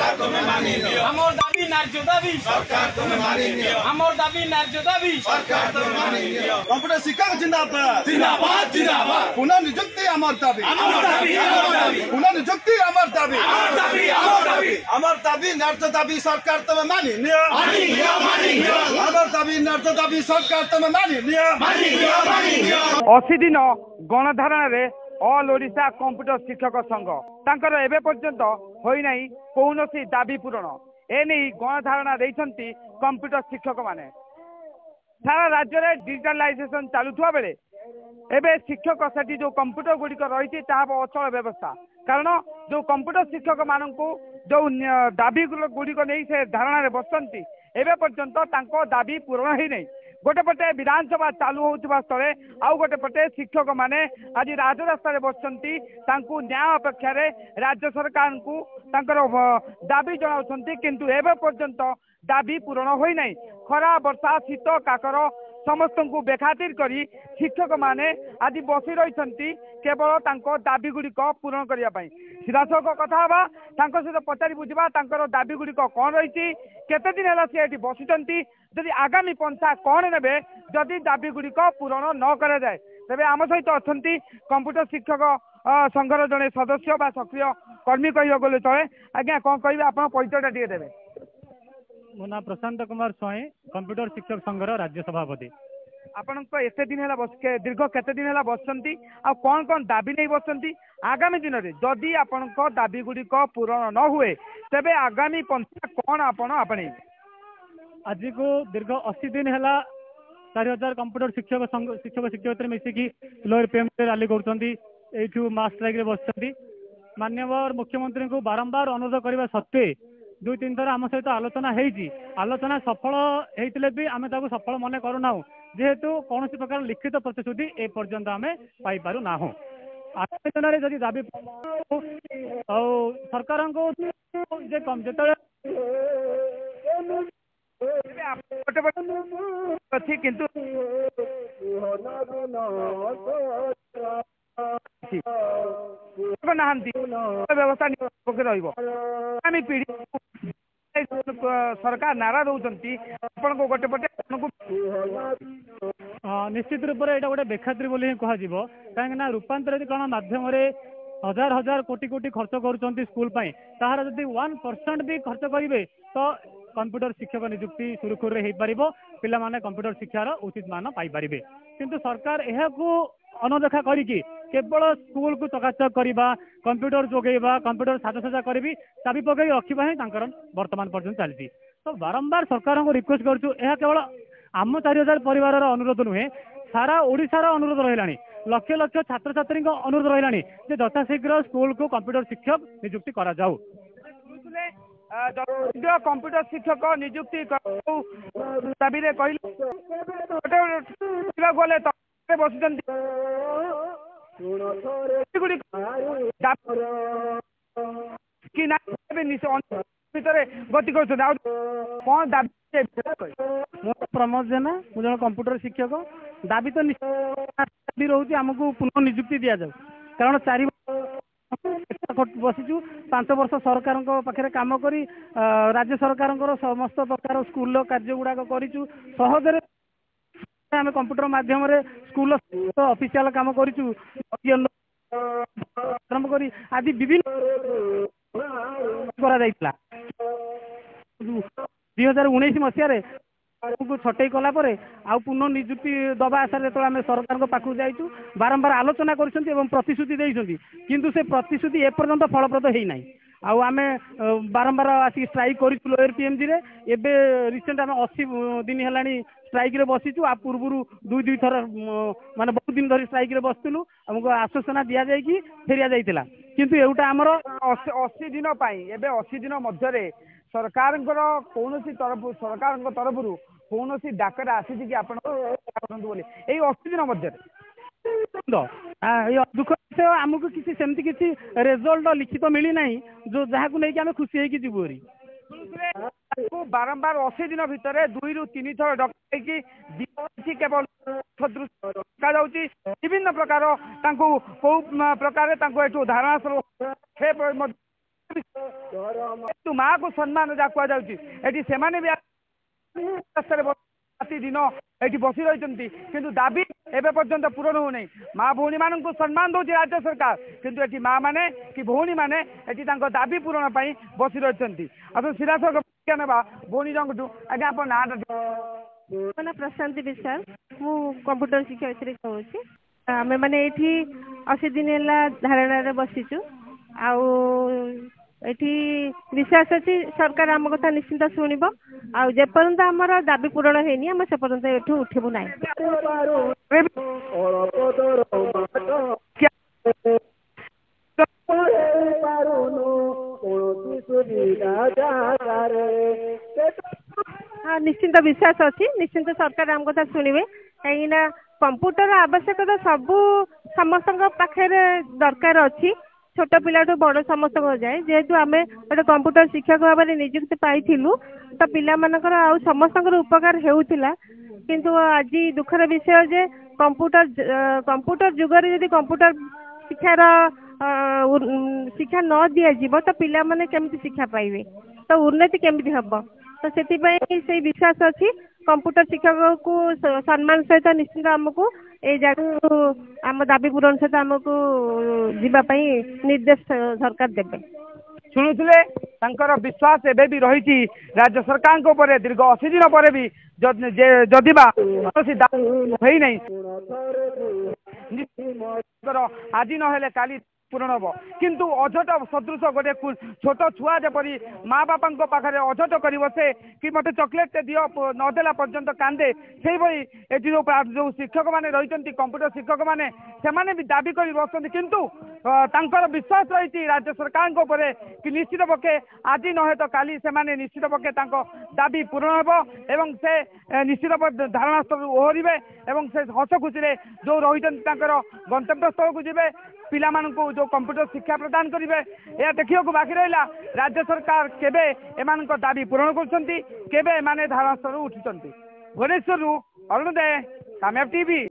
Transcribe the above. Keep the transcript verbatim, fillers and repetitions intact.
सरकार तुम्हें मानी नियो हमर दाबी न्याय दाबी सरकार तुम्हें मानी नियो हमर दाबी न्याय दाबी सरकार तुम्हें मानी नियो कंप्यूटर शिक्षक जिंदाबाद जिंदाबाद जिंदाबाद पुनः नियुक्ति अमर दाबी अमर दाबी अमर दाबी पुनः नियुक्ति अमर दाबी अमर दाबी अमर दाबी अमर दाबी न्याय दाबी सरकार तुम्हें मानी नियो मानी नियो मानी नियो अमर दाबी न्याय दाबी सरकार तुम्हें मानी नियो मानी नियो मानी नियो अशी दिन गणधारण ऑल ओडिशा कंप्यूटर शिक्षक संघ तांकर एबे पर्यंत होई नाही कौनसी दाबी पूरण एने गणधारणा देइछंती कंप्यूटर शिक्षक माने सारा राज्य में डिजिटलाइजेशन चलुवा बेले एबे शिक्षक सेठी जो कंप्यूटर गुड़िक रही अचल व्यवस्था कारण जो कंप्यूटर शिक्षक मान जो दाबी गुड़िक नहीं से धारणा बसती एबे पर्यंत तांको दाबी पूरण ही नहीं गोटे पटे विधानसभा चालू होउथिबा स्थले आउ गोटे पटे शिक्षक माने आज राजरास्ता रे बसचंती तांकु न्याय अपेक्षा रे राज्य सरकार को तांकर दाबी जनाउछंती किंतु एबे पर्यंत दाबी पूरण होई नै खरा वर्षा शीत काकर समस्त को बेखातिर करी शिक्षक माने आज बसी रही केवल तांको दाबी गुड़िक पूरण करने सीधासख कथा हवा सहित पचारि बुझा दाबी गुड़िक कौन रही केते दिन है सी बसुंच जदि आगामी पंथा कौन ने जदि दाबी गुड़िक पूरण न कर जाए तेज आम सहित अच्छा कंप्यूटर शिक्षक संघर जड़े सदस्य बा सक्रिय कर्मी कह गले चले आज्ञा कौन कहे आप परिचयटा टे देवे मो ना प्रशांत कुमार स्वाई कंप्यूटर शिक्षक संघर राज्य सभापति आपण एते दिन है बस के दीर्घ केते दिन है बसंती आ कौन कौन दाबी नहीं बसंती आगामी दिन में जदि आपण दाबी गुड़िक पूरण न हुए तेबे आगामी पंथा कौन आपण आपणे आज को दीर्घ अस्सी दिन है चार हजार कंप्यूटर शिक्षक शिक्षक शिक्षक मिसिकी लोअर पीएम रैली कर मास स्ट्राइक बस माननीय मुख्यमंत्री को बारंबार अनुरोध करने सत्वे दुई तीन थर आम सहित आलोचना होती आलोचना सफल होते भी आम सफल मन करूना जेहेतु कौन प्रकार लिखित प्रतिश्रुति ए पर्यंत आम पाई पारु ना आगामी दिन में जदि दाबी सरकार को किंतु व्यवस्था आगामी पीढ़ी सरकार नारा दौरान गोटे पटे निश्चित रूप से गोटे बेखातिर बोली कह कहीं रूपांतरीकरण मध्यम हजार हजार कोटी कोटी खर्च कर स्कूल तार जदि वन परसेंट भी खर्च करेंगे तो कंप्यूटर शिक्षक नियुक्ति सुरखुर हो पार पिला माने कंप्यूटर शिक्षार उचित मान पाइपर किंतु सरकार यह अनदेखा करी केवल स्कूल को चकाचक करवा कंप्यूटर जोगेवा कंप्यूटर साजसजा करी चाबी पकई रखा ही वर्तमान पर्यटन चलती तो बारंबार सरकार को रिक्वेस्ट करूँ यह केवल आम चार हजार परिवार अनुरोध नुहे सारा ओडिशार अनुरोध रहा लक्ष लक्ष छात्र छात्री अनुरोध रहा यथाशीघ्र स्कूल को कंप्यूटर शिक्षक नियुक्ति करा जाऊ कंप्यूटर शिक्षक नियुक्ति दाबी गले बस गति कर कौन दाबी प्रमोद जेना मुझे कंप्यूटर शिक्षक दाबी तो दाबी रोचे आमको पुनः नियुक्ति दि जाऊ कारण चार बसीचु पांच वर्ष सरकार पाखे कम कर राज्य सरकार समस्त प्रकार स्कूल कार्य गुड़ाक करूँ सहजरे आम कंप्यूटर माध्यम स्कूल ऑफिशियल काम करूँ आरंभ कर आदि विभिन्न दुई हजार उन्नीस मसीह छटई कलापर आउ पुनः नियुक्ति दबा आशा जो आम सरकार पाखु जाइछु बारंबार आलोचना कर प्रतिश्रुति देइछंती किंतु से प्रतिश्रुति एपर्यंत फलप्रद होना आउ आम बारंबार आसिक स्ट्राइक कर लोअर पीएमजी रे एबे रिसेंट आम अस्सी दिन है स्ट्राइक रे बसीचु आ पूर्व दुई दुई थर माने बहुत दिन धरी स्ट्राइक रे बसलु हमको आश्वासना दि जाए कि फेरिया जाइतिला किंतु एउटा हमर अस्सी दिन एबे अस्सी दिन मध्य सरकार कौन तरफ सरकार तरफ कौन डाकरा आसी कि आप बोले यही अस्सी दिन मध्य दुख विषय आमको किसी सेमती किसी रिजल्ट लिखित मिली ना जो जहाँ को लेकिन आम खुशी होगी जीवु बारंबार अस्सी दिन भितर दुई रु तीन थर डकई केवल विभिन्न प्रकार कौ प्रकार धारणा माँ को सम्मान जहाँ कहुच्छी ये से दिन ये बसी रही किंतु दाबी एवं पर्यंत पूरण होना माँ भौणी मान सम्मान दौर राज्य सरकार किंतु ये माँ मैंने कि भौणी मैंने ये दाबी पूरण पर बसी रही अब सीधासख ना भौणी जंगू आज्ञा आप ना मो ना प्रशांति विश्वास मु कंप्यूटर शिक्षयित्री कहूँ आम मैंने ये अशी दिन है धारणा बसीचु आठी विश्वास अच्छी सरकार आम कथा निश्चिंत शुणव आपर्यंत आमर दाबी पूरण होनी आम से पर्यंत ये उठबू ना हाँ निश्चिंत विश्वास अच्छी निश्चिंत सरकार आम कथा शुणे कहीं कंप्यूटर आवश्यकता सबू समस्त पाखे दरकार अच्छी छोट पिला बड़ समस्त जाए जेहेतु आम गोटे कंप्यूटर शिक्षक भाव में निजुक्ति पाई तो पिला मानकर आ समस्त उपकार होउथिला किंतु आज दुखर विषय जे कंप्यूटर कंप्यूटर जुगर यदि कंप्यूटर शिक्षार शिक्षा न दि तो पिला माने केमती शिक्षा पाइबे तो उन्नति केमती हम तो से विश्वास अच्छी कंप्यूटर शिक्षक को सम्मान सहित निश्चित आमको ए जगह आम दाबी पूरण सहित आमको जीवाई निर्देश सरकार देवे शुणुले विश्वास एवं भी रही राज्य सरकार दीर्घ अशी दिन पर भी जदिबा आज न काली पूरण हम किंतु अझट सदृश गोटे छोट छुआ जपरी माँ बापा पाखे अझट कर बसे कि मत चॉकलेट दियो नदेला पर्यंत कांदे से भाई जो जो शिक्षक मैंने रही कंप्यूटर शिक्षक मैंने से भी दाबी कर बस किंतु तांकर विश्वास रही राज्य सरकार कि निश्चित पक्षे आज न तो काली से निश्चित पक्षे दाबी पूरण हम से निश्चित धारणा स्थल ओहरिबे से हस खुशी जो रही गंतव्य स्थल को जीवे पिला मानू जो कंप्यूटर शिक्षा प्रदान करेंगे यह देखा बाकी रहा राज्य सरकार केबे एमान दाबी पूरण कर धारणा स्थल उठी भुवनेश्वर अरुण दे कामयाब टीवी।